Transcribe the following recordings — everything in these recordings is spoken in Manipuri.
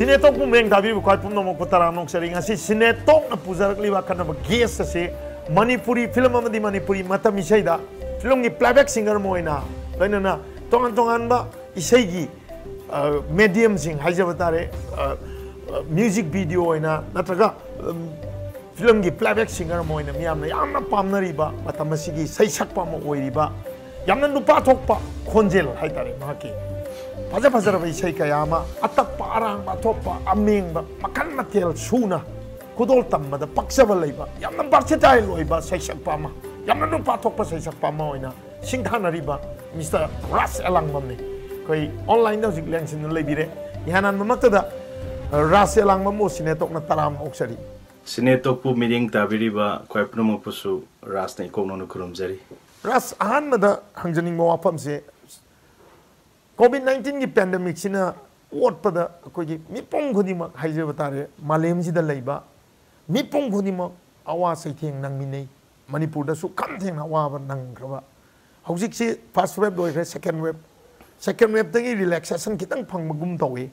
Cine tok pumeng tabi bukai pum nomor putara nok sering asi cine tok na pujarak liwa karena bagias asi Manipuri film amadi Manipuri mata misai da film ni playback singer moina lain na tongan ba isai gi medium sing haja batare music video ina natraga film gi playback singer moina miyamna yamna pamna riba mata masigi sai sakpa mo oiriba yamna nupa thokpa khonjel haitare mahaki Fajar fajar apa isai kaya ama atak parang batopa aming ba makan matel suna kudol tamma da paksa balai ba yam nam parche tai loi ba sai sak pama yam nam patok pa sai sak pama oina singthana riba Mr. Raj Elangbam ni koi online da jik leng sin lei bire ihanan mamakta da Raj Elangbam mo sinetok na taram oksari sinetok pu meeting tabiri ba koi pnomo pusu Raj na ikong no kurumjari Raj ahan mada hangjaning mo apam se COVID-19 की pandemic सिना वोट पदा कोई मिपोंग खुदी मक हाइजे बतारे मालेम जिदा लेबा मिपोंग खुदी मक आवाज सैथेंग नंगमिनै मणिपुर दसु कम थेंग आवाब नंगख्रबा हौजिक से फर्स्ट वेब लोइरे सेकंड वेब तंगी रिलैक्सेशन खितंग फंगबगुम तवे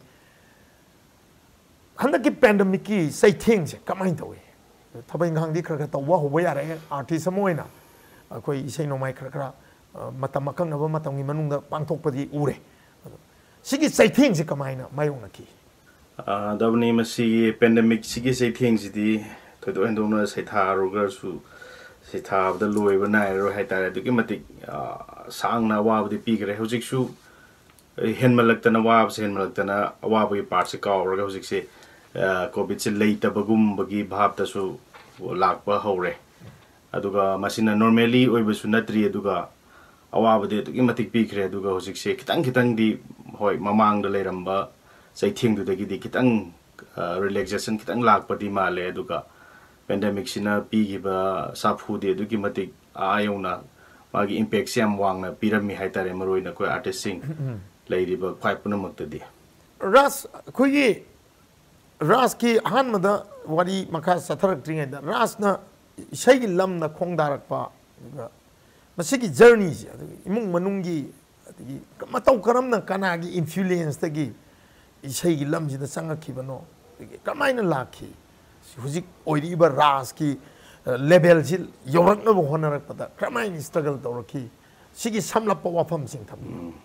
हंदक की pandemic की सैथेंग से कमाइन तवे थबै गांगदी खरखर तवा होबो यारे आर्टिस्ट मोइना कोई इसै नोमाइ खरखर matam akang naba matam ngi manung da pangthok padi ure sigi saithing si kamaina mayong naki dabni masi pandemic sigi saithing si di thodo endona saitha rogar su saitha da loi ba nai ro hai tare du ki matik sang na wa di pi gre hojik su hen malak tana wa se hen malak tana wa ba part se ka ro hojik se covid se leita bagum bagi bhab ta su lak ba hore aduga masina normally oi ba su natri aduga awabade to imatik pikre duga hojik se kitang di hoi mamang da leiramba sai thing du dagi di kitang relaxation kitang lak pati male duga pandemic sina pi gi ba saphu de du ki matik ayona magi impact siam wang na pirami haitare maroi na ko artist sing leiri ba khwai punamak ta di ras khoyi ras ki han mada wari makha satharak tringa da ras na sai gi lam na khongdarak pa masigi journey imung manunggi matau karam na kanagi influence tagi isai gi lam jida sanga khibano kamaina lakhi hujik oiri ba ras ki level jil yorak na honarak pada kamaina struggle tawraki sigi samlap wafam sing tham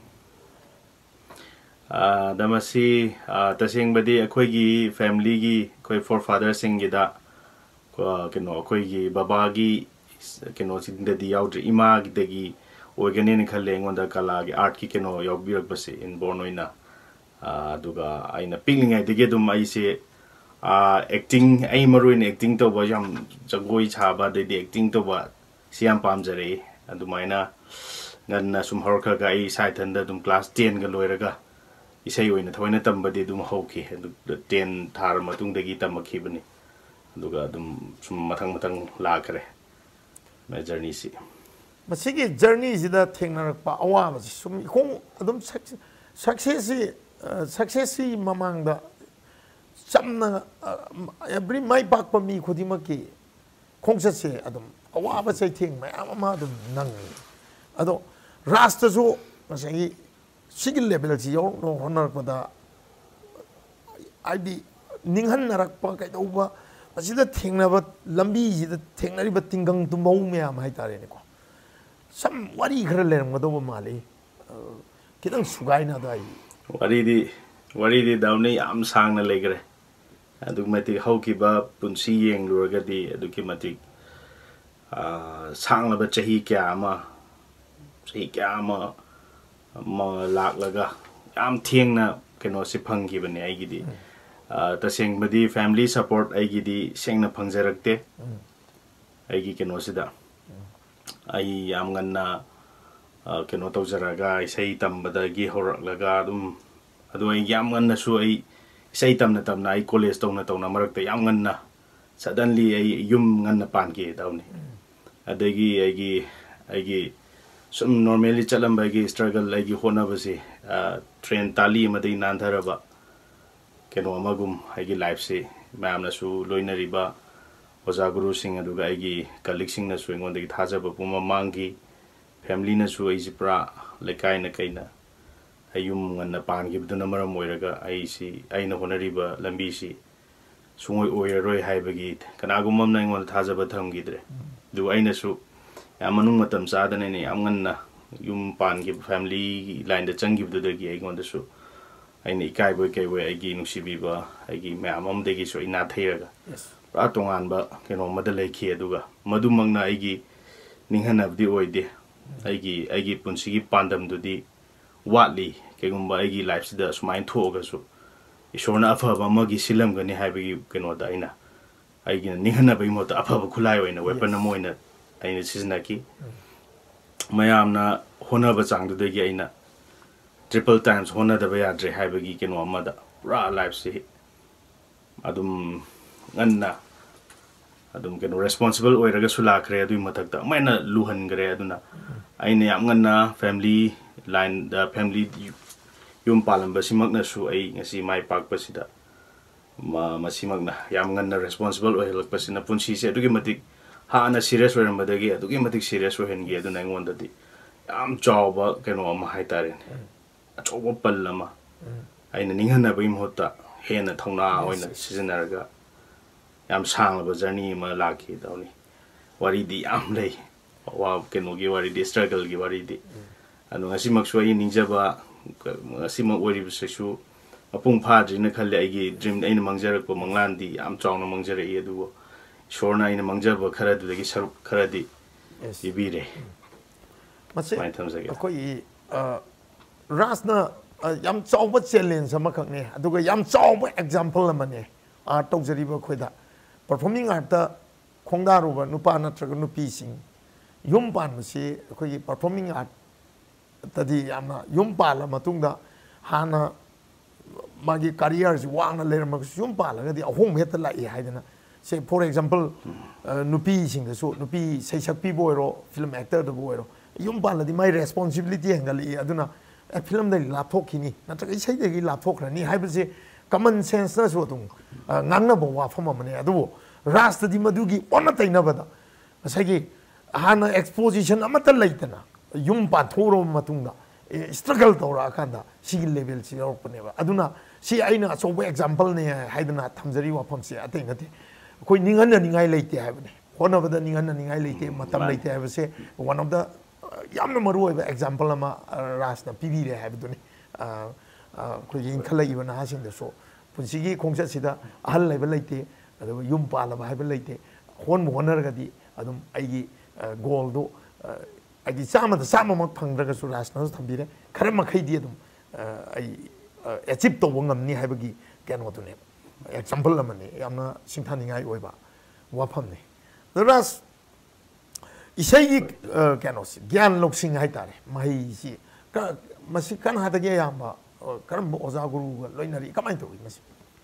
damasi tasing badi akhoi gi family gi koi forefather sing gi da kino akhoi gi baba gi keno sinda di yaudri ima gidagi organin khaleng wanda kala gi art ki keno yogbirak base in bornoina aduga aina pinglingai dige dum ai se acting ai maruin acting to ba yam jagoi chaba de acting to ba siam pamjare adumaina nganna sum horkha ga ai sai thanda dum class 10 ga loiraga isai oina thoina tambade dum hauki adu 10 thar matung dagi tamakhi bani aduga dum sum mathang lakare my journey si masigi journey jida thengnarak pa awa sum khong adum success mamang da samna every my back pa mi khudimaki khongsa se adum awa ba sai theng mai ama adum nang ado rasta zo masigi sigi level ji yo no honor pa da id ninghan narak pa kai do ba asida thengnaba lambi jida thengnariba tingang tu mau myam hai tare ne ko sam wari khara leram ga do mali kitang sugai na dai wari di daune yam sang na legre adu mati hauki ba punsi yeng lurga di adu ki mati sang la ba chahi kya ma lak laga yam thengna keno si phangi bane ai gi di taseng badi family support ai gi di sengna phangjarakte ai gi keno sida ai yam ganna keno tawjaraga isai tambada gi horaklaga adu ai yam ganna su ai isai tamna ai college tawna marakta yam ganna suddenly ai yum ganna pan ge dawni adagi ai gi sum normally chalam ba gi struggle ai gi hona basi train tali madai nandharaba keno amagum aigi life se ma'am na su loinariba oja guru sing aduga aigi colleague sing na su engon dagi thajaba puma mangi family na su aigi pra lekai na kaina ayum nganna pangibduna maram oiraga aisi aina honariba lambisi sungoi oiraroi haibagi kanagumam na ingon thajaba thamgidre du aina su yamanung matam sadane ni amnganna yum pangib family line da changibdudagi ingon da su aina ikai boy kai boy agi nusibiba agi mamam degi so ina thairaga pra tongan ba keno madalai khi aduga madumangna agi ninghanabdi oide agi punsigi pandam dudi watli kegumba agi life sida sumain thoga su ishorna afaba magi silam gani haibagi keno da aina agi ninghanabay mo ta afaba khulai oina weapon na moina aina siznaki mayamna honaba changdudagi aina triple times hona da baya dre haibagi keno amada ra life si adum nganna adum keno responsible oiraga sulakre adu matakta maina luhan gre aduna aina yam nganna family line the family yum palamba simakna su ai ngasi mai pak pasida masimagna yam nganna responsible oilak pasina punsi se adugi matik ha na serious oirambadagi adugi matik serious ohengi aduna ngondadi yam chawba keno ama haitaren achoba pallama aina ninghana bai mohta hena thongna oina sizinaraga yam sanglaba journey ma laki dawni waridi yam lei wa keno gi waridi struggle gi waridi anu ngasi maksu ai ningjaba ngasi ma ori bisu apung phadri na khalle ai dream aina mangjarak ko manglandi yam chawna mangjare e du shorna aina mangjaba khara du gi saruk khara di ibire mase akoi rasna yam chawba challenge sama khakne aduga yam chawba example amane art tawjariba khoida performing art ta khongdaruba nupa natraga nupi sing yum pan mase akoi performing art tadi yamna yum pala matungda hana magi career si wangna lerma yum pala gadi ahong heta lai haidana say for example nupi sing so nupi saisak pi boiro film actor da boiro yum pala di my responsibility hangali aduna film da laptop kini natraga isai da gi laptop rani haibase common sense na so tung ngangna bo wa phama mane adu rasta di madugi onna taina bada asagi hana exposition amata laitana yum pa thoro matungda struggle tora kanda sigi level si yorpneba aduna si aina so example ne haidana thamjari wafam si atai ngate koi ningan ningai leite habne hona bada ningan ningai leite matam leite habse one of the yamna maru example ama rasna pibi re habduni koi yin khala ibana hasing de so punsigi khongsa sida ahal level leite adu yum pa la ba leite hon honar gadi adum aigi goal do agi sama mak phangraga su rasna thambire khare makhai di adum ai achieve to ngamni haibagi keno to ne example amani yamna singthaningai oiba wafam ne ras isai gi keno si gyan loksing hai tare mai si ka masi kan hata ge yamba karam oza guru loinari kamai to masi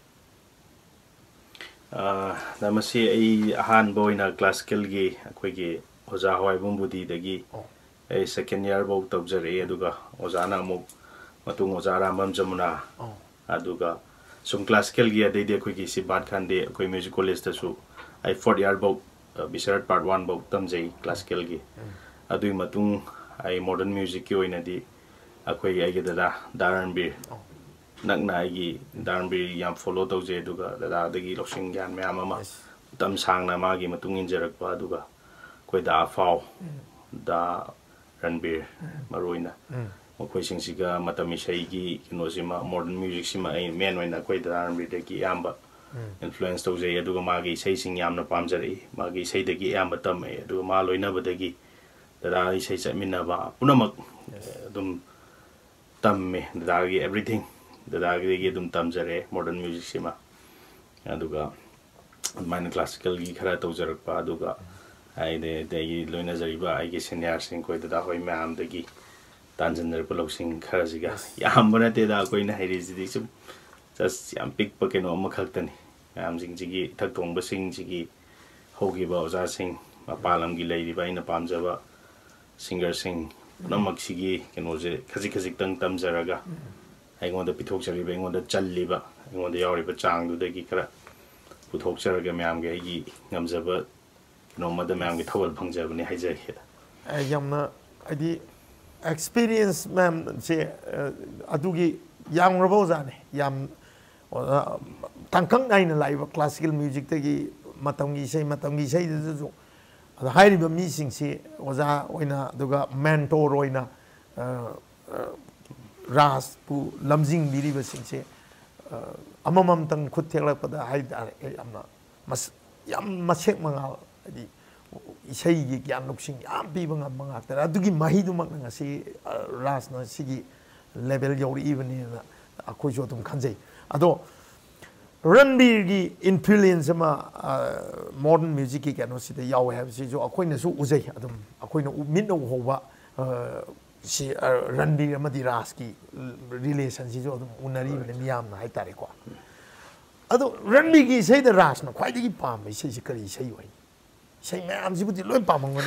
namasi ai ahan boina classical gi akhoi gi oza hoi bumbudi dagi ai second year bo tabjare aduga ozana amuk matung oza rambam jamuna aduga sum classical gi adai de khoi gi si bat khan de khoi music college ta su ai fourth year bo bisarat part 1 bo tamjai classical gi adui matung ai modern music ki oina di akhoi ai ge dada daranbir nakna ai gi daranbir yam follow tawje aduga dada dagi loksing gyan myam ama tam sangna ma gi matung injarak pa aduga koi da fao da ranbir maroina mokoi singsiga matami saigi kinosima modern music sima ai men oina koi da ranbir de ki yamba influence tawje aduga magi sei sing yamna pamjari magi sei de ki yamba tam ai aduga ma loina badagi da sei chamina ba punamak dum tamme da gi everything da gi dum tamjare modern music sima aduga mine classical gi khara tawjarak pa aduga ai de loina jariba ai gi senior sing koi da hoi mam de gi tanjender pulok sing khara jiga yam bana te da koi na hairi ji sum just yam pick pa keno ma khaktani yam jing ji thak tong ba sing ji gi hogi ba oza sing mapalam gi leiri ba ina pamjaba singer sing namak sigi keno je khaji tang tamjaraga ai ngonda pithok jari ba ngonda challi ba ngonda yawri ba chang du de gi khara puthok jaraga myam ge gi ngamjaba no madam am gi thawal phangjabani haijai kheda yamna adi experience ma'am se adugi yang rabo zane yam tangkang naina live classical music tagi matamgi sei ju ada hairi ba mi sing se oza oina duga mentor oina ras pu lamjing biri ba sing se amamam tang khut theklak pada hai amna mas yam masek mangal di isai gi gyan luksing yam pi bang amang akta adugi mahi du mak nga si ras na sigi level yori even na akoi jo tum khanjai ado Ranbir gi influence ma modern music ki kano si de yaw have si jo akoi na su uzai adum akoi na min no hoba si Ranbir ma di ras ki relation si jo adum unari ne miyam na hai tare ko ado Ranbir gi sei de ras na khwai gi pam sei si kari sei wai sei mayam si budi loi pam ngoni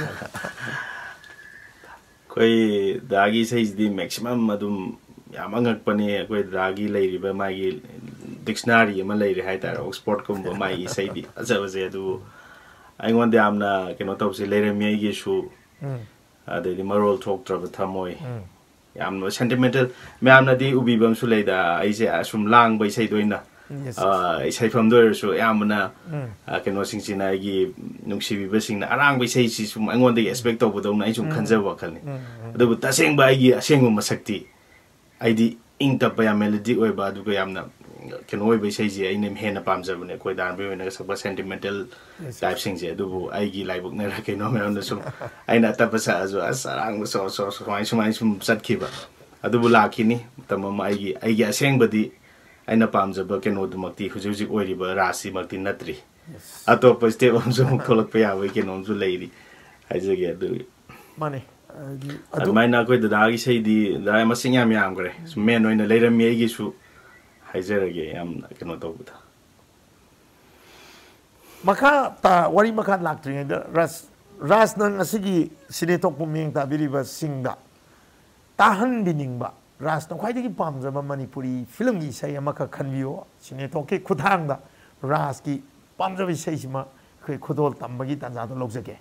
koi dagi sei di maximum adum yamangak pani koi dagi leiri ba magi dictionary ma leiri hai tar Oxford kum ba mai sei di azabaze du ai ngon de amna keno top si leire mi gi su ade di moral talk tra ba thamoi yamno sentimental me amna di ubi bam su leida ai se asum lang bai sei doina sei from there so yamna keno sing sina gi nungsi bi basing na arang bai sei si sum angon de expect to bodom na ai sum khanja wa khalni adu ta seng ba gi aseng ma sakti ai di ing ta pa melody oi ba du ko yamna keno oi bai sei ji ai nem hena pam jabne koi dan bi na sa sentimental type sing je du ai gi lai buk na ra keno me on sum ai na ta pa sa azu asarang so ai sum sat ki ba adu bu la ki ni tamam ai gi aseng ba di aina pamjaba keno dumakti hujuji oiriba rasi makti natri ato pa step on so kolak pa yawe keno ju leiri haijage adu mane adu maina koi dagi sei di da masing yam yam gre so men oina leira mi gi su haijage yam keno to buta maka ta wari maka laktri da ras nang asigi sinetok puming ta biriba singda tahan biningba ras na khwaidagi pamjaba manipuri film gi sei amaka khanbiyo sine toke khudangda ras ki pamjaba sei sima khoi khudol tambagi tanja do logjage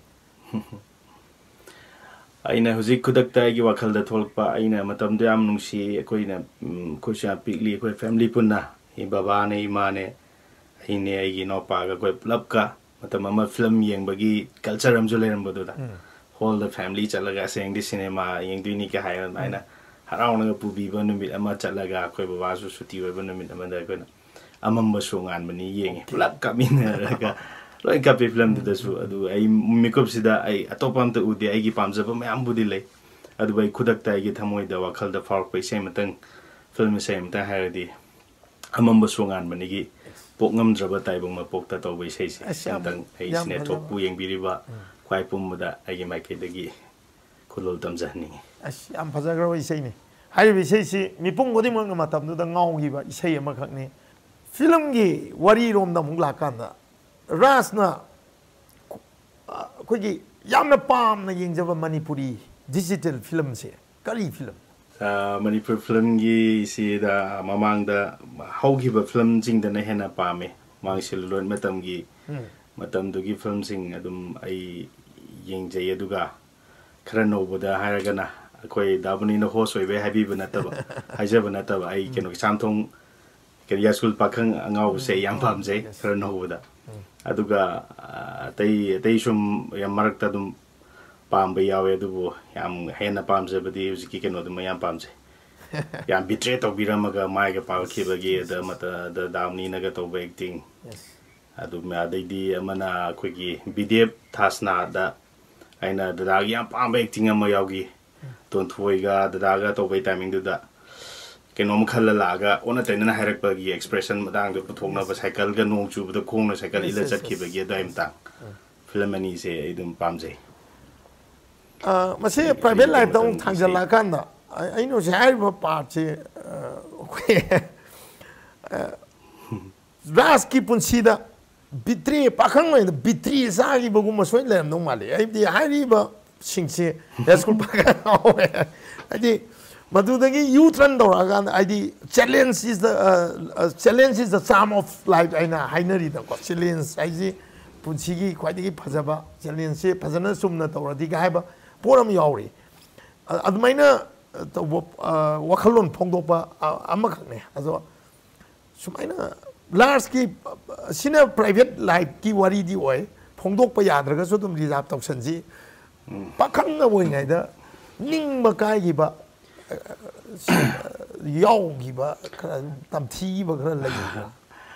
aina huzik khudakta gi wakhalda tholpa aina matam de am nungsi koina khosha pikli koi family punna hi baba ne ima ne aine ai gi no pa ga koi plap ka matam ama film yeng bagi culture am juleram bodo da whole the family chalaga seng di cinema yeng duini ka hayo aina harau na pubi ba numit ama chalaga koi baba su suti ba numit ama da koi amamba songan mani yeng plap ka min ga loi ka pe film da su adu ai makeup sida ai atopam ta udi ai gi pamjaba mayam budi le adu bai khudak ta gi thamoi da wakhal da fark pai sem tang film sem ta haradi amamba songan mani gi pokngam draba tai bang ma pok ta to bai sei tang ai sne thok pu yeng biriba kwai pum da ai gi mai ke da gi khulol tamjani am phajagro isei ne hai bi sei si mipung godi mang ma tam da ngau gi ba isei ama khak ne film gi wari rom da mung la kan da rasna kogi yamna pam na yengjaba manipuri digital film se kari film manipur film gi si da mamang da haugi ba film jing da na hena pame mang silon matam gi matam du gi film sing adum ai yengjai aduga khara no boda haragana koi dabuni no ho soi be habi bana taba haja bana taba ai keno samthong ke yasul pakhang angau se yang pam je khara no boda aduga tai sum yam marak ta dum pam ba yawe adubu yam hena pam je badi uziki keno dum yam pam je yam betray to biramaga mai ga pa khibagi da mata da damni na ga to ba acting adu ma dai di amana khogi bidep thasna da aina da yam pam ba acting ama yawgi ton thuiga da ga to bai timing du da kenom khalla laga ona taina hairak ba gi expression madang do puthongna ba cycle ga nong chu ba khong na cycle ila chat ki ba gi daim ta film ani se idum pam jai mase private life dong thangjala kan da ai no jai ba part che ras ki punsi da bitri pakhang mai bitri sa gi bagum ma soi lem nong mali ai di hari ba singse school pakhang ai Madudagi youth run doragan ID challenge is the charm of life aina hainari da ko challenge aiji punchigi khwaidigi phajaba challenge se phajana sumna toradi ga haiba poram yauri admaina wakalon phongdopa amakne azo sumaina large ki sina private life ki wari di oi phongdokpa yadraga so dum reserve tawsanji pakhang na moi ngai da ning ba kai gi ba yaw gi ba tam thi ba khara lai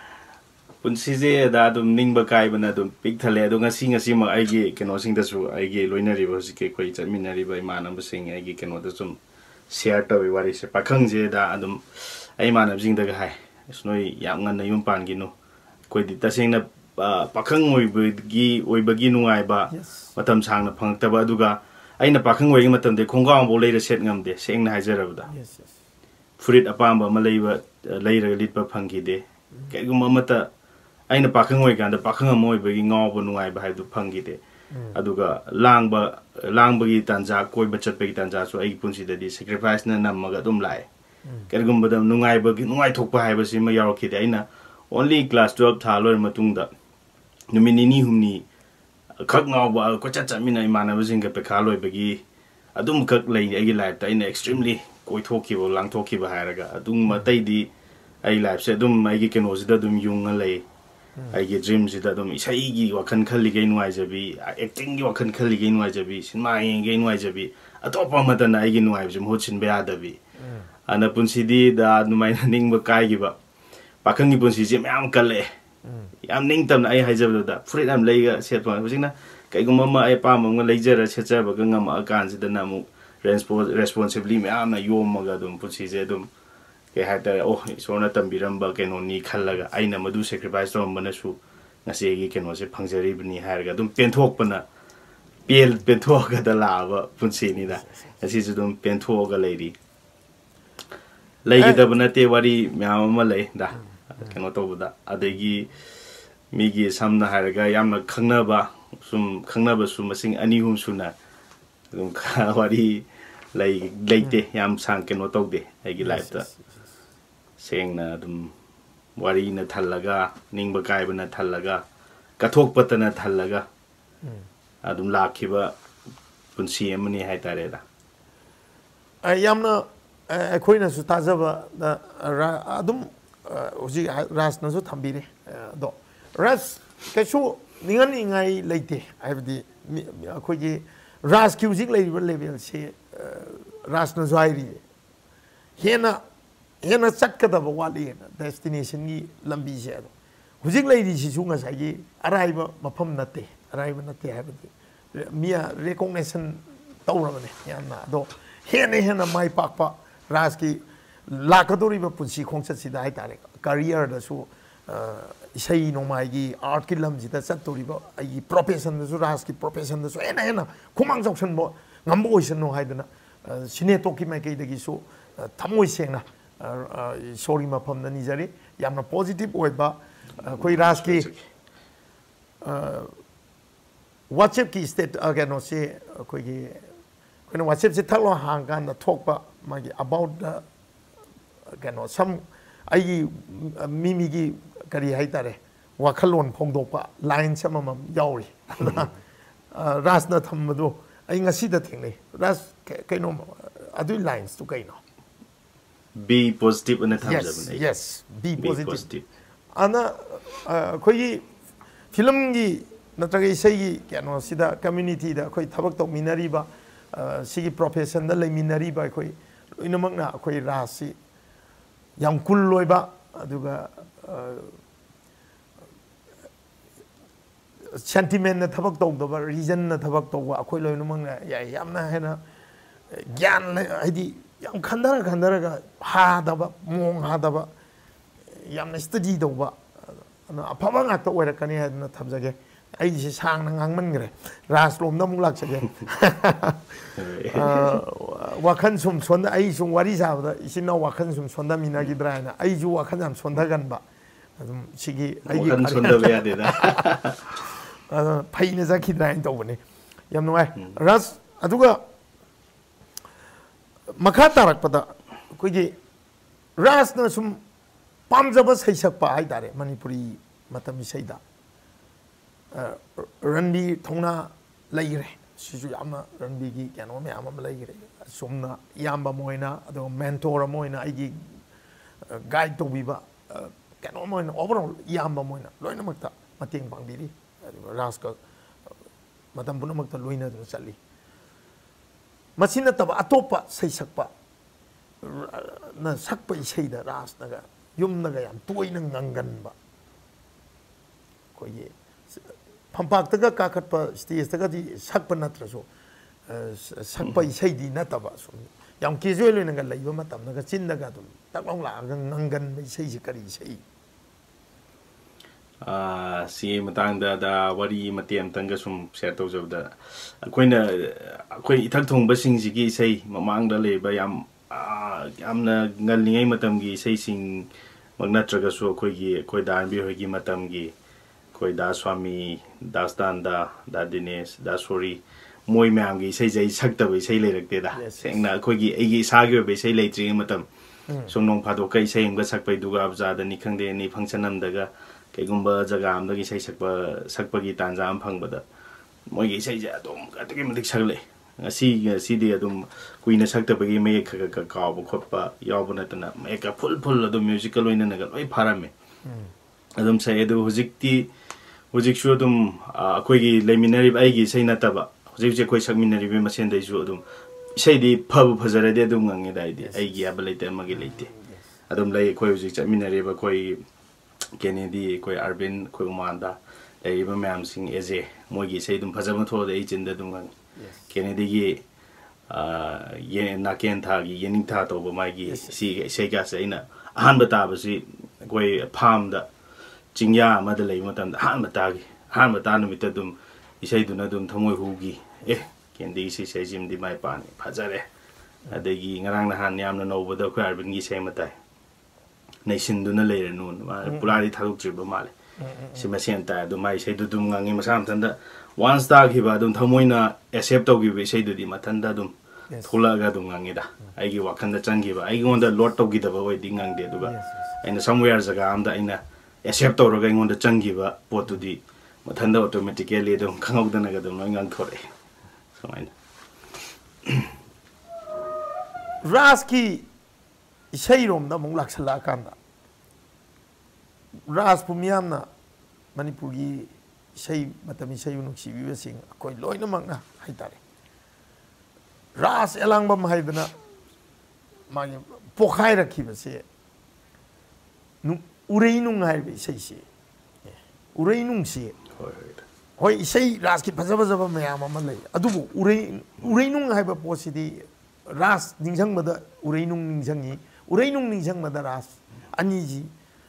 punsi da dum ning ba kai bana dum pik thale do ngasi ma ai gi keno sing da su ai gi loinari ba si ke koi chaminari ba manam ba sing ai gi keno da sum share to wi wari se pakhang je da dum ai manam jing da ga hai snoi yam ngan na yum pan gi no koi di ta sing na pakhang oi ba gi nungai ba matam sang na phang ta ba duga ai na pakhang oi gi matam de khonggang bo le ra set ngam de seng na haijara ba da fruit apam ba ma lei ba lei ra lit ba phang gi de ke gum ma ta ai na pakhang oi gan da pakhang am oi ba gi ngaw ba nungai ba hai du phang gi de aduga lang ba gi tanja koi ba chat ba gi tanja so ai punsi da di sacrifice na nam ma ga dum lai ke gum ba dam nungai ba gi nungai thok ba hai ba si ma yaw ki de ai na only class 12 tha loi matung da numini humni khak ngaw ba ko cha cha mina imana ba jing ga pe kha loi ba gi adum khak lai ai gi life ta ina extremely koi thoki bo lang thoki ba ha ga adum ma tai di ai life se dum ai gi keno da dum yung lai ai gi dream ji da dum isai gi wakhan khali ge nuai jabi acting gi wakhan khali ge nuai jabi sinma ge nuai jabi atopa ma da na ai gi nuai jum ho chin ba da bi ana punsi di da numai ning ba kai gi ba pakhang gi punsi je myam kale yam ning tam na ai haijab da fruit am lei ga set pa hujing na kai gum ma ai pa ma leijara checha ba ga ngam akan ji da na mu responsibly myam na yom ma ga dum punsi je dum ke hata oh isona tambiram ba ke no ni khallaga aina madu sacrifice rom bana su ngase gi ke no se phangjari bni har ga dum penthok pana penthok ga da la ba punsi ni da asi ju dum penthok ga leiri leigi da bana te wari myam ma lei da ke no to da adegi mi gi samna har ga yamna khangna ba sum masing ani hum suna dum kha wari leite yam sang ke no to de ai gi life da seng na dum wari na thalaga ningba kai bana thalaga kathok patana thalaga adum lakhiba punsi amani hai tare da yamna akhoi na su tajaba da adum uji ras na su thambire do ras kachu ningan ingai leite haibdi akhoi ji ras ki uji level se ras na zairi hena chakada ba wali destination gi lambi se do hujik leiri si su nga sai araiba mafam nate araiba nate habdi mia recognition tawramane yana do hena mai pakpa ras ki lakadori ba punsi khongchat sida hai tare career da su isai no mai gi art ki lam jita chatori ba ai profession da su ras ki profession da su hena khumang joksan bo ngambo oisan no haidana sine to ki mai kai da gi su thamoi sengna sorry mafam na nijari yamna positive oiba koi ras ki WhatsApp ki state agano se koi gi koi WhatsApp se thalo hang na thokpa magi about the gano some ai mimi gi kari hai tare wakhalon phongdokpa line sama yauri ras na thamdo ai ngasi da thingnei ras kaino adu lines to kaino be positive and yes be positive ana koi film gi natragi sei kano sida community da koi thabak to minari ba sigi profession da lei minari ba koi inamak na koi rasi yam kul loi ba aduga sentiment na thabak to ba reason na thabak to ba koi loi namak na yamna hena gyan haidi yam khandara ga ha da ba mong ha da ba yam na study do ba ana apama nga to wera kani ha na thamjage ai si sang na ngangman gre ras lom na mung lak chage wakhan sum sonda ai sum wari sa da isina wakhan sum sonda mina gi dra na ai ju wakhan am sonda gan ba sigi ai gi wakhan sonda be ade da phai na za ki dra in to bane yam no ai ras aduga makha tarak pada koi gi ras na sum pamjaba saisak pa ai dare manipuri matam saida ranbi thongna laire sisu yamna ranbi gi kano me ama malai gire somna yamba moina ado mentor moina igi guide to biba kano moina overall yamba moina loina makta mating pangbiri raska matam puna makta loina do chali masina taba atopa sei sakpa na sakpa isei da ras naga yum naga yam toina ngangan ba ko ye pampak taga kakatpa stage taga di sakpa natraso sakpa isei di nataba so yam casual naga laiba matam naga chin naga dum taklong la ngangan isei si kari isei si matang da wari matiam tanga sum share to job da akoi ithak thong ba sing ji gi sei mamang da le ba yam yamna ngal ni matam gi sei sing magna traga so koi dan bi hogi matam gi koi da swami dastan da dinesh da sori moi mam gi sei jai sakta bai sei le rak te da sengna koi gi egi sa gi bai sei le tri matam sum nong phado kai sei am ga sak pai du ga abja da ni khang de ni function am da ga kaygumba jaga am da gi sei sakpa gi tanja am phang ba da moi gi sei ja dom ka te gi madik sagle si de adum kuina sakta ba gi me ka ka ba khotpa yaw ba na tana me ka full adum musical oina na ga loi pharame adum sai edu hojik shu adum akoi gi leminary ai gi sei na ta ba hojik je koi sakminary be masen dai ju adum sei di phabu phajara de adum ngangi dai di ai gi aba leite ma gi leite adum lai koi hojik sakminary ba koi Kennedy koi Arvin koi Umanda ai ba mam sing eje mogi sei dum phajama tho de jinda dum ngang Kennedy gi ye naken tha gi yening tha to ba mai gi si sei ga sei na han ba ta ba si koi pham da chingya ma da lei matam da han ba ta nu mit dum isei du na dum thamoi hu gi Kennedy si sei jim di mai pa ni phajare adegi ngarang na han yam na no ba da koi Arvin gi sei matai nation do na later noon pulari thaduk triba male simasen ta do mai sei dum ngangi masam tanda once ta giba dum thamoina accept to gi sei du di matanda dum thola ga dum ngangi da ai gi wakhan da chang giba ai ngon da lot to gi da ba wai di ngang de du ga aina somewhere jaga am da aina accept to ro ga ngon da chang giba pot tu di matanda automatically dum khangok da na ga dum ngang thore somaina raski isei rom da mong laksala kanda Raj Pumyamna Manipur gi sei matami sei unuk sibi sing akoi loina mangna haitare Raj Elangbam haidana magi pokhai rakhiba se nu ureinung haibe sei se ureinung se hoi sei Raj ki phajaba mayam ama lei adubu ureinung haiba posidi Raj ningjang mada ureinung ningjang mada Raj aniji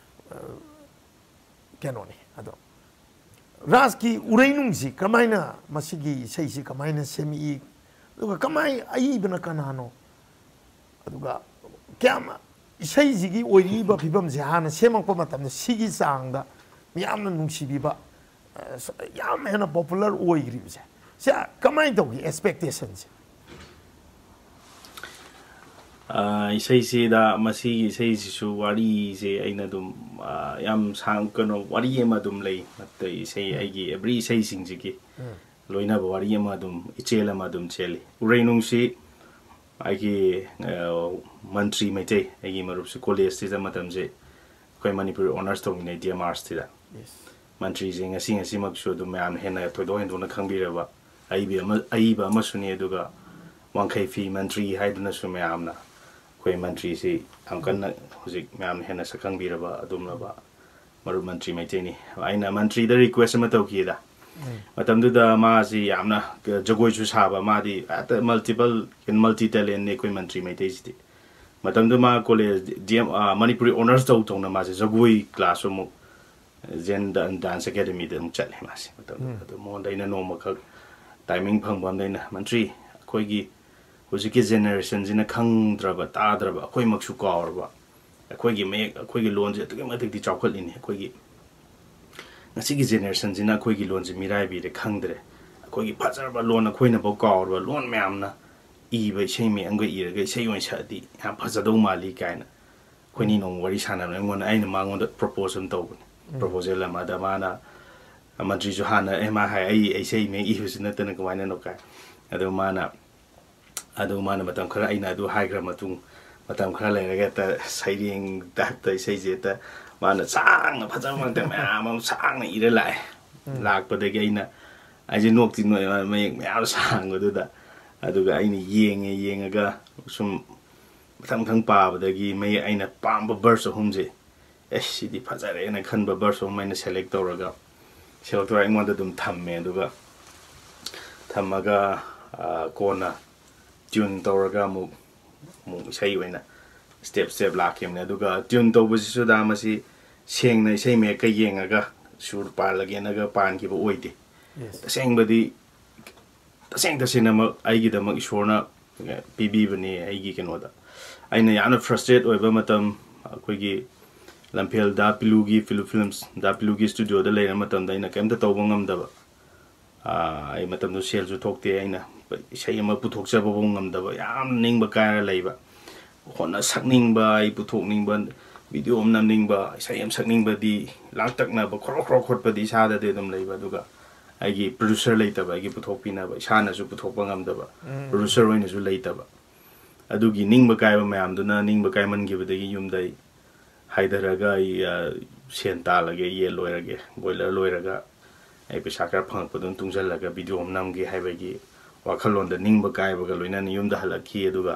kenoni ado Raj ki ureinung si kamaina masigi sei si kamaina semi aduga kamai ai bana kanano aduga kyama sei jigi oiri ba phibam je hana semak pa matam sigi sangda miyamna nungsibiba yam hena popular oigri se sa kamai dogi expectations isei si da masi isei si su wari se aina dum yam sang kono wari ema dum lei matte isei aigi every isei sing jiki loina ba wari ema dum ichela ma dum cheli ureinung si aigi mantri mete aigi marup si college ti da matam je koi Manipur honors to ne DMRs ti da mantri je ngasi mak shu dum yam hena to do hen na khangbi ra ba ai ba ma suni duga wangkai fi mantri haiduna su mayamna koi mantri si angkan hojik mayam hena sakang biraba adumna ba maru mantri maiteni aina mantri da request ma tawki da matam du da ma si yamna jagoi chu saba ma di at multiple multi talent ne koi mantri maitei si matam du ma college DM Manipuri honors to na ma si jagoi class mo zen dance academy da chale ma si matam du mo dai na no ma khak timing phang bam dai na mantri koi gi hojiki generation jina khangdraba tadraba akoi maksu kawrba akoi gi me akoi gi loan je to ma tik di chawkhal ini akoi gi ngasi gi generation jina akoi gi loan je mirai bi re khangdre akoi gi phajarba loan akoi na bo kawrba loan myam na i bai sei me angoi i re sei wan sa di ha phajado mali kaina koi ni nong wari sana na ngon aina mangon da proposal to proposal ma da mana मंत्री जो हाँ एमा है ऐसे में इहुस नतन कमायना नोका अदो माना मतम खरा आइना अदो हाइग्रा मतम खरा लेरगा त साइरिंग दात ऐसे जेता माना सांग फजा मंते म्याम सांग इरे लाए लाकपदगी आइना आइजे नोक्ति नो म्याम सांग अदुदा अदुगा आइना येंगगा सुम मतम खंग पाबदगी मै आइना पाम्ब बर्स होमजे सिदी फजारेना खनबा बर्स होम मैंने सेलेक्ट तौरगा सेलेक्ट तौर अइमोंदा दुम थम्मे अदुगा थम्मगा कोना ट्यून तौरगा मु इसै ओइना स्टेप लाखिमने अदुगा ट्यून तौबसिसु दा मसी सेंगना इसै मे क येंगगा सुर पालगेनगा पानखिबो ओइदे तसेंगबदी तसेंगसिनम आइगिदमक इश्वरना पीबीबने आइगी केनोदा आइना याना फ्रस्ट्रेट ओइबा मतम अखोइगी लंफेल दा पिलुगी फिल्म्स दा पिलुगी स्टूडियो दा लेना मतम दा इना केमता तौबा ngamdaba ai matam do sel ju thokte aina isai ama puthokchaba bo ngamdaba yam ningba kaira leiba hona sakningba ai puthokningba video am namningba isai am sakningba di langtakna ba khro khotpa di sa da de dum leiba duga ai gi producer leitaba ai gi puthokpina ba isana ju puthokpa ngamdaba producer oina ju leitaba adugi ningba kaiba mayam duna ningba kaiman gi badagi yumdai haidaraga sen talage ye loirage boiler loiraga ai pesa kar phang padun tungjallaga video namge haibagi wakhalon da ningba kaibaga loina ni yumda halaki aduga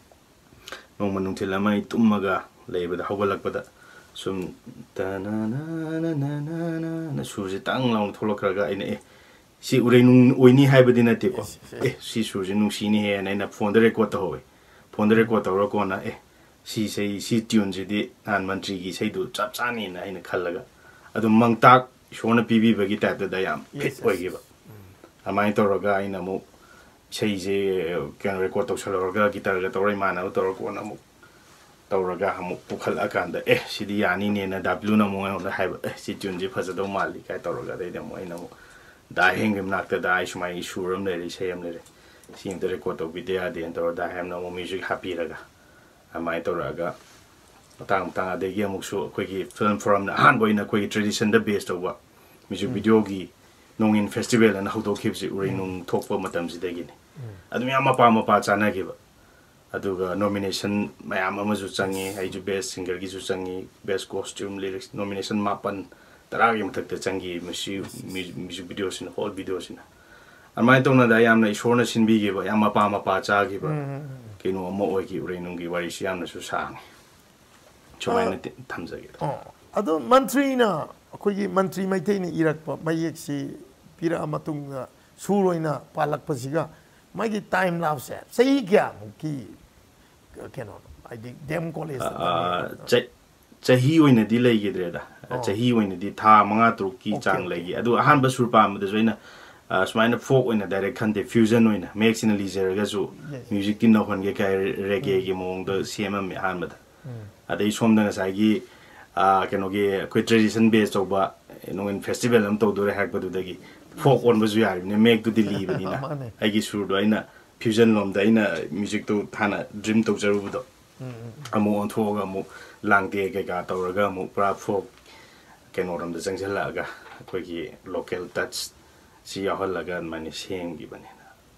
nong manung thilama tummaga leibada hawgalakpada sum ta na na na na surji tang laung tholokraga ine si ureinung oini haibadi na te ko si surji nung sini he na phone da record to hoy phone da record to ro ko na si tune ji di nan mantri gi sei du chap chani na ina khallaga adu mangtak shona pibi bagi ta da yam fit oigi ba amai to roga ina mu sei je kan record to shalorga guitar ga to rai mana to ro ko na mu to roga mu pukhal akanda si di yani ne na w na mu na haiba si tune ji phaja do mali kai to roga dai da mu ina mu da hengim nakta da ai shmai shuram le sei am le si inter record to video de ento da ham na mu music happy raga amai to raga tang adegi amuksu akhoi film forum na han boina akhoi tradition da based over music video gi nongin festival and how to keep it urinung thokpa matam sidegi ni adu mapa chana gi ba aduga nomination mayam amazu changi aiju best singer gi su changi best costume lyrics nomination mapan taragi mathak ta changi music videos in whole videos in amai tongna da yamna ishorna sinbi gi ba yam mapa cha gi ba kino mo oi gi urinung gi wari siam na su sang chomai thamjage ado mantri na akhoi mantri maitei ni irakpa mayek si pira amatung suroina palakpasiga magi time lapse sei kya ki keno I think dem college chahi oina di lei gi dreda chahi oina di tha manga tru ki chang lei gi adu ahan ba surpa ma de joina smaina folk oina direct khande fusion oina mixing leisure ga ju music tin na hon ge kai reggae gi mong do cmm me han ma adai som da sai gi keno gi koi tradition based over no in festival am to do re hak ba du dagi folk on ba ju yar ne make to dili ba dina ai gi sur do ina fusion lom da ina music to thana dream to jaru bu do amu on tho ga mu lang te ke ga to ra ga mu pra folk keno ram da jang jala ga koi gi local touch si ya hol la ga mani seng gi ba ne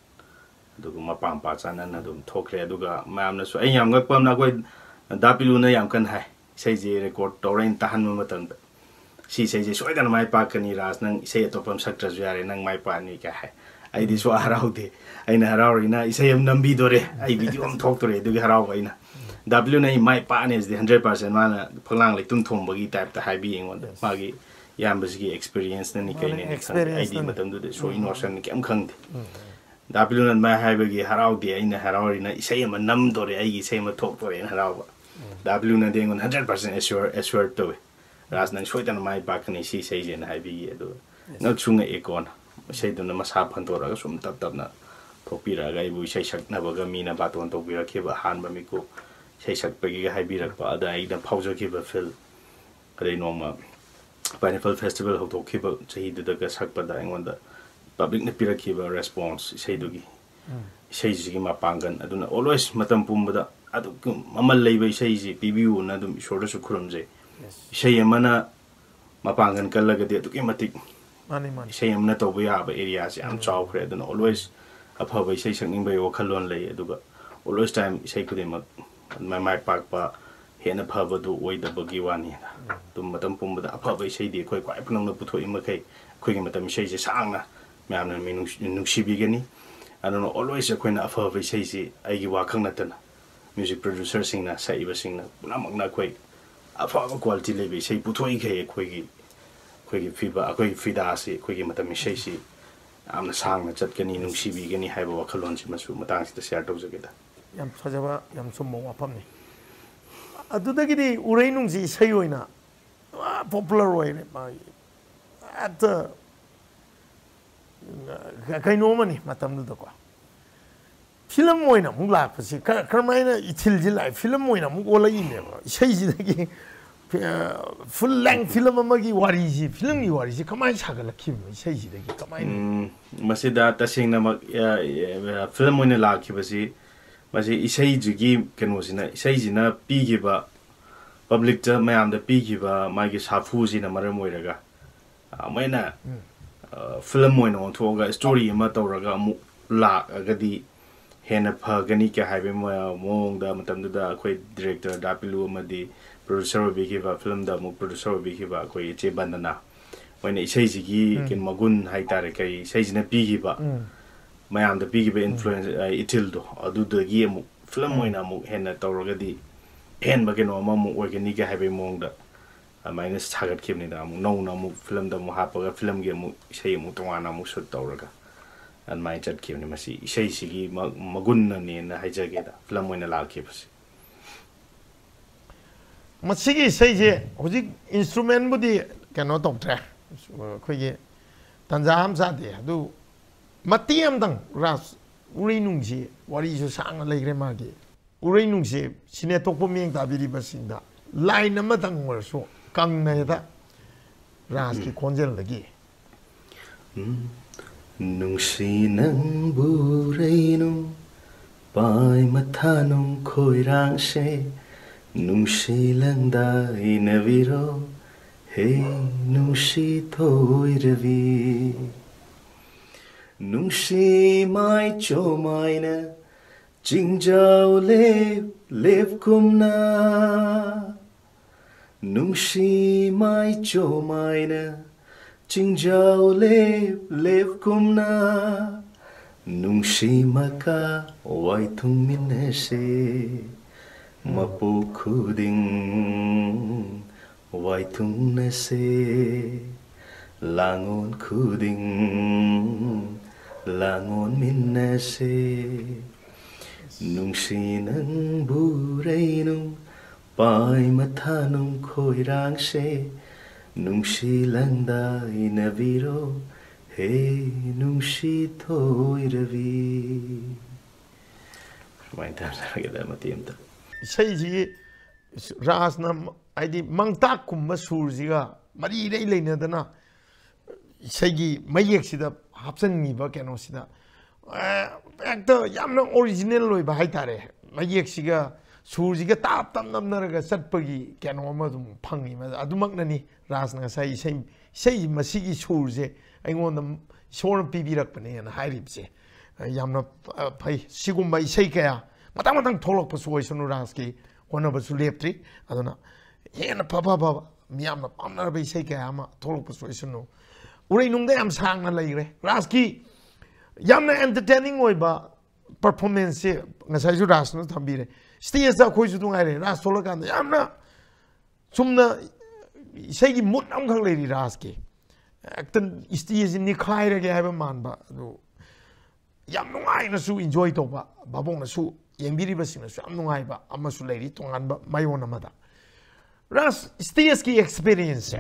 du ma pam pa chana na dum thokre du ga mam na su ai yam ga pam na koi dapilu na yam kan hai sei je record torain tahan ma matan si sei je soidan mai pa kani ras nang sei to pam saktra jare nang mai pa ni ka hai ai di so harau de ai na harau ina sei am nambi dore ai video am thok tore du harau ga ina w na mai pa ne is 100% mana phanglang le tum thom bagi type ta hai bi engon ma gi yam basi experience na ni kai ne ai di matan du de so innocent kem khang de w na mai hai bagi harau de ai na harau ina sei am nam dore ai gi sei ma thok tore harau ba W na dengon 100% assure to ras nang soitan mai bakni si sei jen hai bi edo no chunga ekon sei dun ma sa phan to ra sum tap na thopi ra ga ibu sei sak na ba ga mi na ba ton to bi ra ke ba han ba mi ko sei sak pa gi hai bi ra ba da ai da phaujo ke ba fil kare no ma pineapple festival ho to ke ba sei du da ga sak pa da ngon da public na pi ra ke ba response sei du gi sei ji gi ma pangan aduna always matam pum ba da adu mamal leiba sei ji PBU na dum shorda su khurum je sei amana mapangan kallaga de adu ke matik mani mani isai amna tawba yaba area se am chawkhre aduna always aphaba isai sakning bai wakhalon lei aduga always time isai kudemak mai pak pa hena phaba du oidabagi wani tum matam pumbada aphaba isai de khoi kwai phunang na puthoi makai khoi gi matam isai se sangna myamna nuksibi gani aduna always khoina aphaba isai se aigi wakhang natana music producer singna saiba singna punamakna khoi aphaba quality lebe isai puthoi khai khoi gi fiba khoi fida se khoi gi matam isai se amna sangna chatkani nuksibi gani haiba wakhalon si masu matang si share tawjageda yam fajaba yam summo wafamni adudagidi urei nungsi isai oina popular oine at kaino mani matamdu ko film oina mung lakpasi karmaina ithilji lai film oina mung olai ne isai ji dagi full length film amagi wari ji film ni wari ji kamai sagalakhi isai ji dagi kamai masida tasingna film oina lakhibasi masi isai jugi kenosina isai jina pigiba public ta mayam da pigiba magi safu jina maram oiraga maina film oina on thoga story ma tawraga mu la agadi hena phagani ka haibe mong da matam da khoi director da pilu amadi producer bigiba film da mu producer bigiba khoi che bandana maina isai jigi ken magun haitare kai isai jina pigiba mayam da big influence itildo adu da gi mu film oina mu hena tawragadi hen ba keno ma mu organic ga habe mong da minus target kimni da mu no na mu film da mu hapaga film ge mu sei mu twana mu shoot tawraga an mai chat kimni masi sei sigi magun na ne na haijage da film oina la kibasi masigi sei je hoji instrument budi keno tawtre khoi ge tanjam sa de adu Matiam dang ras urei nungsi wari su sang legre magi urei nungsi sine tokpo mieng tabiri basinda line ama dang warso KANGLA da ras ki konjel lagi nungsi nang burei nu pai mathanung khoirang se nungsi langda inaviro he nungsi thoi ravi Nungsi mai cho mai na jingjao lev kumna Nungsi mai cho mai na jingjao lev kumna Nungsi maka wai thung min se mapu khuding wai thung na se langon khuding langon minna se nungsi nang burei nung pai mathanung khoirang se nungsi langda inaviro he nungsi thoi ravi mai ta sageda matiamta sei ji rasna aidi mangtak kumba surjiga mari rei leinadana sei mayek sida hapsan ni ba keno sida ekta yamna original loi ba haitare mayek siga surjiga tap tam namnaraga satpagi keno ma dum phangi ma adumak nani rasna sei masigi surje aingon sor pibirak pane na hairipse yamna phai sigumba sei kaya matang tholok pa soisunu raski hona ba su leptri aduna hena papa miyamna pamna ba sei kaya ma tholok pa soisunu urei nungda yam sang na leire raski yamna entertaining oiba performance ngasai ju rasna thambire stage da khoi ju dungai ras tholakan yamna sumna sei gi mut am khang leiri raski aktan stage ni khaira ge haba manba do yam nungai na su enjoy to ba babong na su yengbiri ba sing na su am nungai ba amma su leiri tongan ba mayon amada ras stage ki experience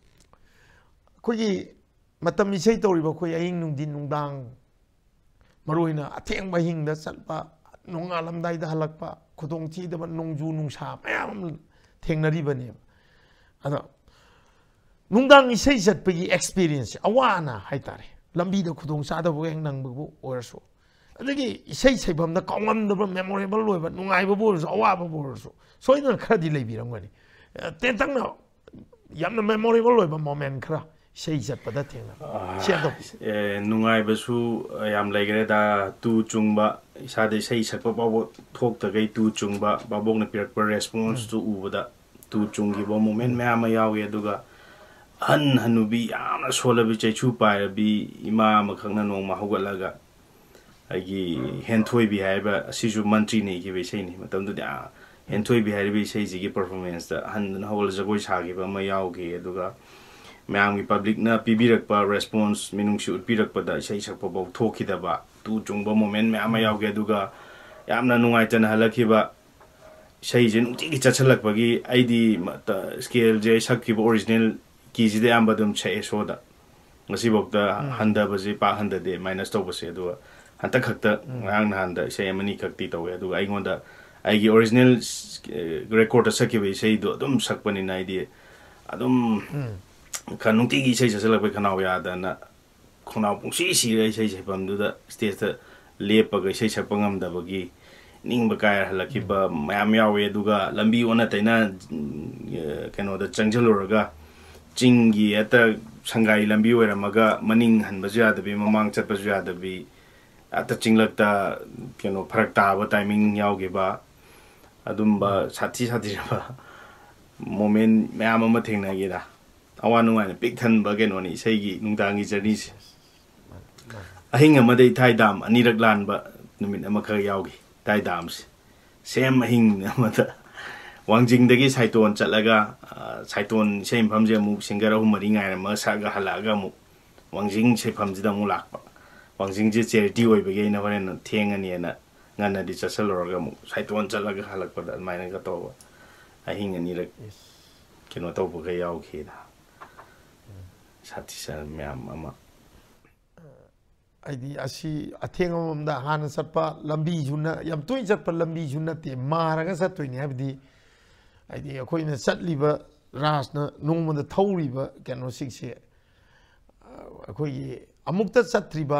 khoi matam isai tawriba khoi ahing nungdin nungdang maroina atheng ba hingda salpa nongalamdai da halakpa khudong chi da nongju nungsa mayam thengnari bane ada nungdang isai satpagi experience awana haitare lambi da khudong sa da beng nang bu orso adagi isai saibam da kawam da memorable loiba nungai bu orso awa bu orso soina khadi leibiram gani tentang na yamna memorable loiba moment khra sei chatpada thengna chendo nungai basu yam legre da tu chungba isade sei sakpa bawo thok ta gai tu chungba babong na pirak response to ubada tu chungi bo moment me ama yawe aduga hanubi yamna solabi chechu pai bi ima makhangna nong ma hogalaga agi henthoi bi haiba asisu mantri ne gi besai ni matam du da henthoi bi haibi sei ji gi performance da han hol jagoi sagi ba ma yauge aduga ma'am की पब्लिक ना पीबीरक पर रेस्पॉन्स मिनुंगसी उत्पीरक पर दा सही सकप बौ थोखिदबा तू चुंगबा मोमेंट मैम यावगे दुगा यामना नुंगाइतन हलखिबा सही जे नुंति की चछलकबगी आईडी स्केल जे सकखिबा ओरिजिनल कीजी दे आंबदम छे सोदा ngasi bokta handa baji pa handa de minus to base do hanta khakta ngang handa sei amani khakti to adu ai ngonda ai gi original record sakhibi sei do dum sakpani nai di adum kanungti gi sei sala ba khanaw ya da na khonaw pung si si re sei sei pam du da stage ta lepa ga sei sakpangam da bagi ning ba kai halaki ba mayam yawe du ga lambi ona taina keno da changjaloraga chingi ata sangai lambi oiramaga maning hanbasu yadabi mamang chatpasu yadabi ata chinglakta keno pharak taba timing yauge ba adumba sathi ba moment mayam ama thengna gi da awanu ai big than ba keno ni sei gi nungdangi journey se ahing ama dei thai dam anirak lan ba numit ama kha yauge thai dam se sem ahing ama da wangjing dagi saiton chalaga saiton sem phamje mu singara humari ngai ma saga halaga mu wangjing se phamji da mu lakpa wangjing je charity oi bege na horen thengani na ngana di chasalorga mu saiton chalaga halakpa da maina ga to ahing ani rak kino to bu ga yaw khina sathi sa myam ama aidi asi athengam da hana satpa lambi juna yam toy satpa lambi juna te maraga satoi ni habdi aidi akoina satliba rasna nongmada thawriba keno sikse akoi amukta satriba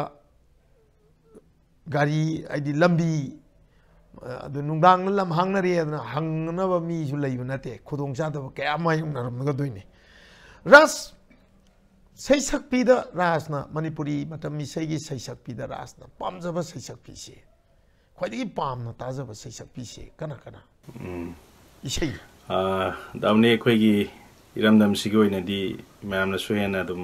gari aidi lambi adu nungdang lam hangnari adna hangnaba mi su leiba nate khudong chada kaya mayung naramga doine ras sei sakpida rasna manipuri matami seigi sei sakpida rasna pamjaba sei sakpi se khwaidigi pamna tajaba sei sakpi se kana kana isei damne khoigi iramdam sigoi na di mam na soyana dum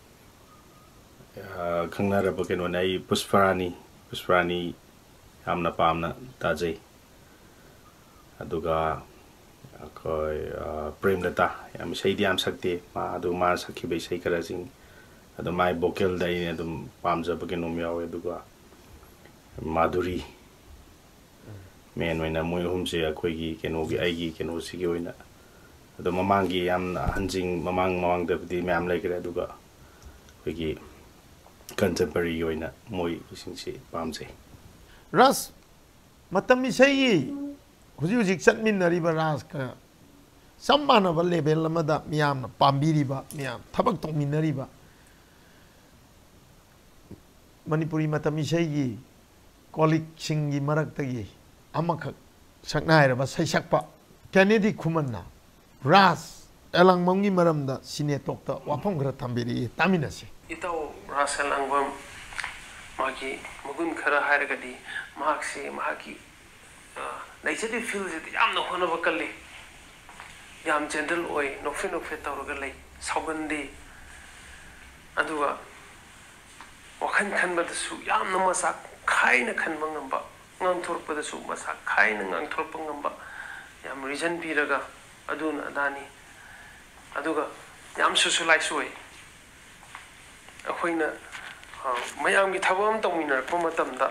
khangna ra bakeno nai puspharani amna pamna tajai aduga akoi premlata yam sei diam sakte ma adu ma sakhi be sei karasing adu mai vocal dai ne dum pamja bakeno myawe aduga maduri men oina moi humse akoigi kenogi aigi keno sigi oina ado mamangi yam hanjing mamang da di mam laikre aduga koigi contemporary oina moi singsi pamse ras matami sei huji chatmin nariba ras ka sammana ba level lamada miyam na pambiriba miyam thabak tongminariba manipuri matami sei kolik singi maraktagi amakak saknai ba sai sakpa Kennedy Khumana Raj Elangbam gi maramda Cine tokta wafam gra thambiri taminase itau Raj Elangbam magi mugun khara hairagadi mahakse mahaki naijadi feel je yamna hona bakali yam gentle oi nokfe tawraga lei saugandi aduga wakhan khanbada su yamna masak khaina khanba ngamba ngang thorpada su masa khaina ngang thorpa ngamba yam reason piraga aduna adani aduga yam socialize oi akhoina mayam gi thabam tawminar pa matamda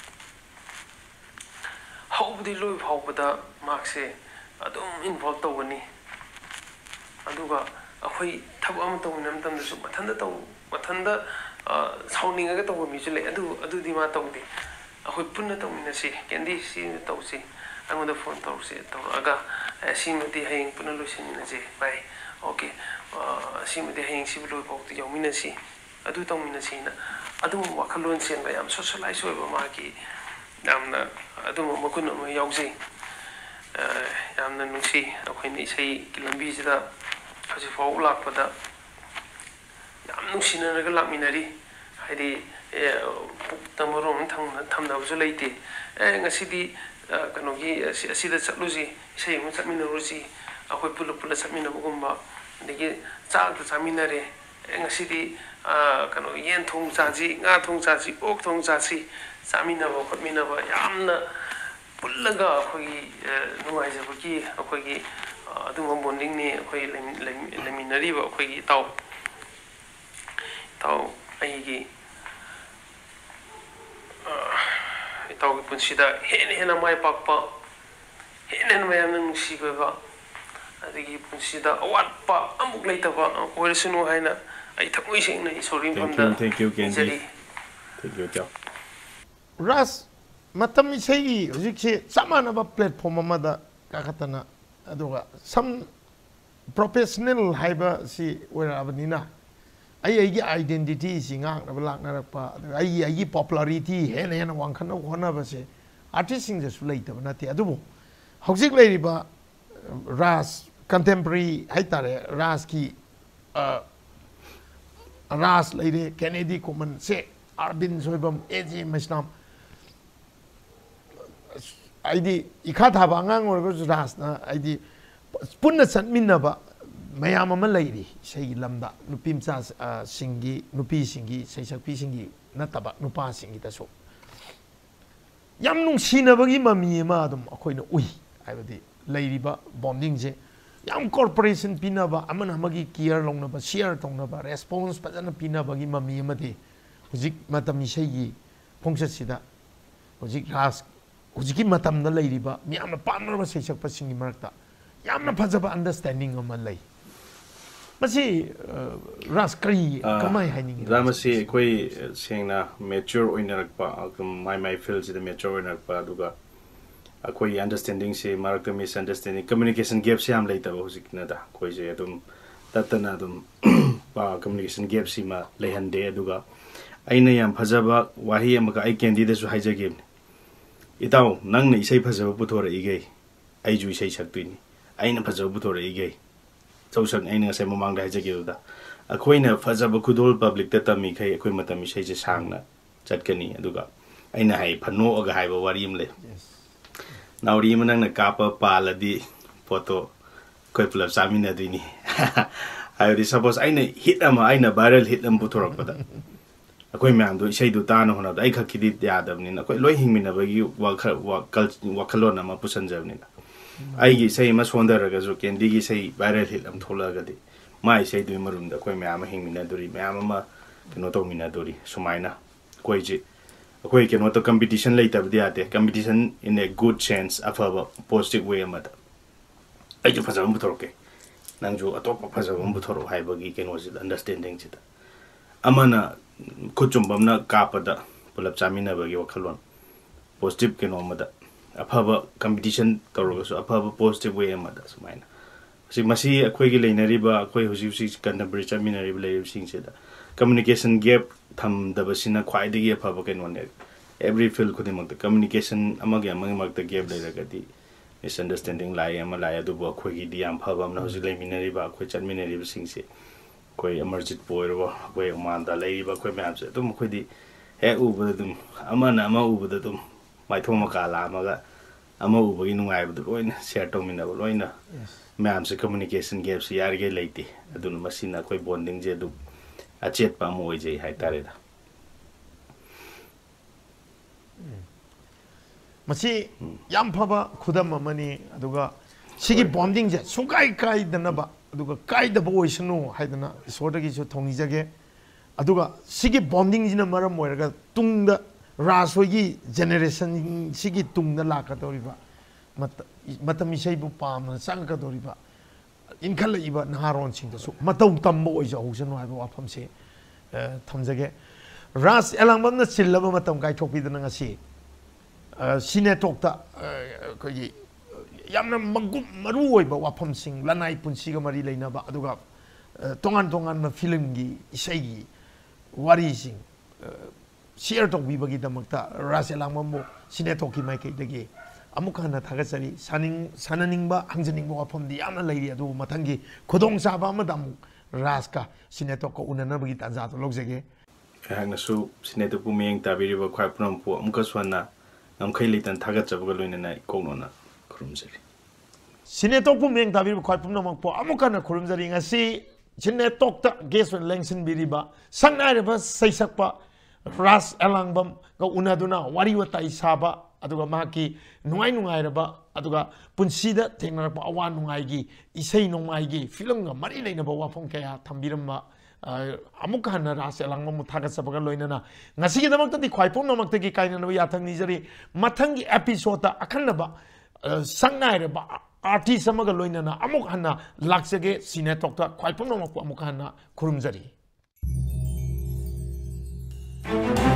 hawbdi loi phawbada makse adum involve tawani aduga akhoi thabam tawminam tamda su mathanda sauninga taw mi chule adu di ma tawdi akhoi punna tawminasi kendi si tawsi angoda phone tawsi tawraga simati haying punna losinase bai okay simati haying siblo bokti yawminasi adu tawminasi na adu wakhalon sen ba yam socialize oiba maki yamna adu makun ma yawse yamna nungsi akhoi ni sei kilambi sida haji faw lakpada ꯌꯥꯝ ꯅꯨꯡꯁꯤꯅꯔꯒ ꯂꯥꯛꯃꯤꯟꯅꯔꯤ ꯍꯥꯏꯗꯤ ꯇꯃꯔꯣꯝ ꯊꯝꯅꯕꯁꯨ ꯂꯩꯇꯦ ꯉꯁꯤꯗꯤ ꯀꯩꯅꯣꯒꯤ ꯑꯁꯤꯗ ꯆꯠꯂꯨꯁꯤ ꯏꯁꯩ ꯑꯃ ꯆꯠꯃꯤꯟꯅꯔꯨꯁꯤ ꯑꯩꯈꯣꯏ ꯄꯨꯜꯂ ꯆꯠꯃꯤꯟꯅꯕꯒꯨꯝꯕ ꯑꯗꯒꯤ ꯆꯥꯛꯇ ꯆꯥꯃꯤꯟꯅꯔꯦ ꯉꯁꯤꯗꯤ ꯀꯩꯅꯣ ꯌꯦꯟ ꯊꯣꯡ ꯆꯥꯁꯤ ꯉꯥ ꯊꯣꯡ ꯆꯥꯁꯤ ꯑꯣꯛ ꯊꯣꯡ ꯆꯥꯁꯤ ꯆꯥꯃꯤꯟꯅꯕ ꯈꯣꯠꯃꯤꯟꯅꯕ ꯌꯥꯝꯅ ꯄꯨꯜꯂꯒ ꯑꯩꯈꯣꯏꯒꯤ ꯅꯨꯡꯉꯥꯏꯖꯕꯒꯤ ꯑꯩꯈꯣꯏꯒꯤ ꯑꯗꯨꯒꯨꯝꯕ ꯕꯣꯟꯗꯤꯡꯅꯤ ꯑꯩꯈꯣꯏ ꯂꯩꯃꯤꯟꯅꯔꯤꯕ ꯑꯩꯈꯣꯏꯒꯤ ꯏꯇꯥꯎ ꯑꯩꯒꯤ ꯏꯇꯥꯎꯒꯤ ꯄꯨꯟꯁꯤꯗ ꯍꯦꯟꯅ ꯃꯥꯏ ꯄꯥꯛꯄ ꯍꯦꯟꯅ ꯃꯌꯥꯝꯅ ꯅꯨꯡꯁꯤꯕ ꯑꯗꯒꯤ ꯄꯨꯟꯁꯤꯗ ꯑꯋꯥꯠꯄ ꯑꯃꯨꯛ ꯂꯩꯇꯕ ꯑꯣꯏꯔꯁꯅꯨ ꯍꯥꯏꯅ ꯑꯩ ꯊꯃꯣꯏ ꯁꯦꯡꯅ ꯏꯁꯣꯔꯒꯤ ꯃꯐꯝꯗ ꯅꯤꯖꯔꯤ ꯔꯥꯖ matam isai hujikse samana ba platform amada kakatana aduga some professional haiba si oirabnina ai identity singa laknarakpa ai popularity hen wangkhana hona ba se artist sing je sulaitaba nati adubu hojik leiriba ras contemporary haitare ras ki ras leire kennedy common se arbin soibam eji masnam aidi ikhatha bangang or ras na aidi punna satminaba mayam ama leiri sei lamda nupimcha singi nupi singi seisakpi singi nataba nupa singi taso yam nungsinabagi mami ma adum akoina ui haibadi leiriba bonding je yam corporation pinaba amana magi care longnaba share tongnaba response pajana pinabagi mami amadi hujik matami sei phongsa sida hujik ras hujiki matam na leiriba miyamna pamnaba seisakpa singi marakta yamna phajaba understanding ama lei masi ras kari kamai haining ramasi koi sengna mature oinarakpa my feels the mature oinarakpa duga akoi understanding se marakta misunderstanding communication gap se am leita hujikna da koi je adum tatana adum pa communication gap sima lehande duga aina yam phajaba wahi amaka ai candidate su haijage itaw nang na isai phajaba puthora igei ai ju isai saktuini aina phajaba puthora igei chausan aina sai mamang da haijage da akoina phajaba khudol public ta tami khai akoi matami sai je sangna chatkani aduga aina hai phano aga haiba wari am le nauri manang na kapa paladi photo koi pulap samina dini I suppose aina hit ama aina viral hit am puthora pada akoi myam do isai do ta no hona ai khakidi yadam ni akoi loi hingmina bagi wakhalon ama pusan jabni ai gi sai ma sondar ga jo kendi gi sai viral hit am thola ga di mai sai do marum da koi myam hingmina dori myam ma keno to mina dori sumaina koi ji akoi keno to competition later bi ate competition in a good sense of a positive way amada ai ju phajam buthoroke nangju atop phajam buthoro hai bagi keno ji understanding ji da amana kuchumbamna kapada pulap chamina bagi wakhalon positive keno amada afaba competition toroga so afaba positive way amada sumaina si masi akoi gi leinariba akoi husi contemporary chamina riba leib sing se da communication gap tham dabasina khwai digi afaba keno ne every field khudimak communication amagi amag the gap leiragadi misunderstanding lai ama lai adu bo khoi gi diam phaba amna husi leiminariba khoi chanminariba sing se koi emergit poiro koi manda leiba koi map se tum khoi di he uba dum amana ama uba dum mai thoma kala amaga ama uba gi nungai bu loina share tomina loina map se communication gap se yar ge leite adun masina koi bonding je du achet pa mo je hai tare da masi yam phaba khudam amani aduga sigi bonding je sukai kai danaba aduga kai da boy sunu haidana isodagi so thongi jage aduga sigi bonding jina maram moiraga tungda rasogi generation sigi tungda laka doriba matami seibu pamna sangka doriba inkhala iba naharon singda su matau tambo oi ja husanu haiba wafam se thamjage Raj Elangbam na chillaba matam kai thokpi dana ngasi Cine tokta koi yamna mangum maru oiba wafam sing lanai punsiga mari leinaba aduga tongan na film gi isai gi wari sing share tokbi bagi damakta Raj Elangbam mo Cine toki mai kai dagi amukha na thagasari sananingba hangjaningba wafam di yamna leiri adu mathangi khodong saba ma dam राज का सिनेटोक को उन्नबगी ताजा तो लौजगे ꯑꯩꯍꯥꯛꯅꯁꯨ ꯁꯤꯅꯦꯇꯣꯛꯄꯨ ꯃꯤꯠꯌꯦꯡ ꯇꯥꯕꯤꯔꯤꯕ ꯈ꯭ꯋꯥꯏ ꯄꯨꯝꯅꯃꯛꯄꯨ ꯑꯃꯨꯛꯀꯁꯨ ꯍꯟꯅ ꯉꯝꯈꯩ ꯂꯩꯇꯅ ꯊꯥꯒꯠꯆꯕꯒ ꯂꯣꯏꯅꯅ ꯏꯀꯣꯛꯅꯅ ꯈꯨꯔꯨꯝꯖꯔꯤ सिनेटोक मेंग ताबीब ख्वाई पुनमक अमुकन खुरुमजरी ngasi सिनेटोक गेस्ट लेंसन बिरिबा संगनाइरबा सैसकपा राज एलांगबम ग उनादुना वारी वताई साबा अदुगा माकी नुंगाई नुंगाइरबा अदुगा पुंसीदा थेंगनरपा अवा नुंगाइगी इसै नोंगाइगी फिल्म ग मरी लेनबा वाफम कया थंबिरमबा अमुकन राज एलांगबम थागसबगा लोइनना ngasi gi damakti ख्वाई पुनमक्तगी काइननबा याथंग निजरी मथंगी एपिसोड अखनबा संगनाइरबा आर्टिस्ट अमग लोइनना अमुक हन्ना लाक्सगे सिनेटोक ख्वाई पुनमक अमुक हन्ना खुरुमजरी